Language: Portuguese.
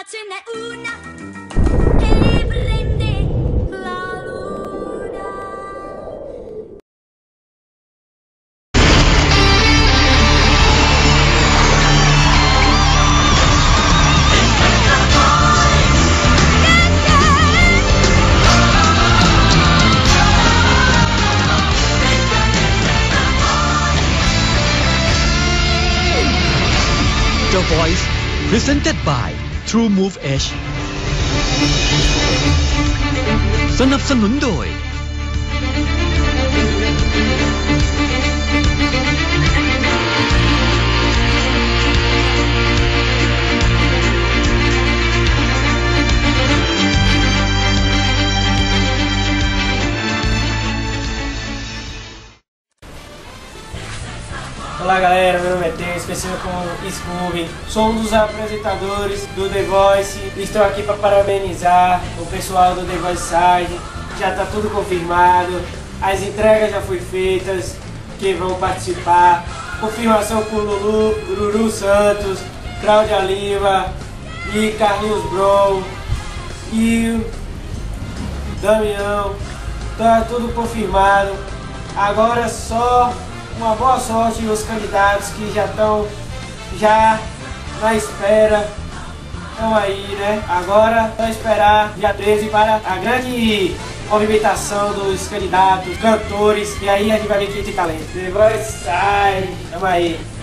ce n'è una che prende la luna. The Voice Presented by True Move Edge สนับสนุนโดย Olá galera, meu nome é Theo, especial com Scooby. Sou um dos apresentadores do The Voice e estou aqui para parabenizar o pessoal do The Voice Side. Já está tudo confirmado, as entregas já foram feitas, que vão participar. Confirmação com Lulu Santos, Cláudia Lima e Carlinhos Bron e Damião. Está tudo confirmado. Agora só uma boa sorte aos candidatos que já estão na espera. Estão aí, né? Agora é esperar dia 13 para a grande movimentação dos candidatos, cantores, e aí a gente vai ver quem tem talento. The Voice Side, tamo aí.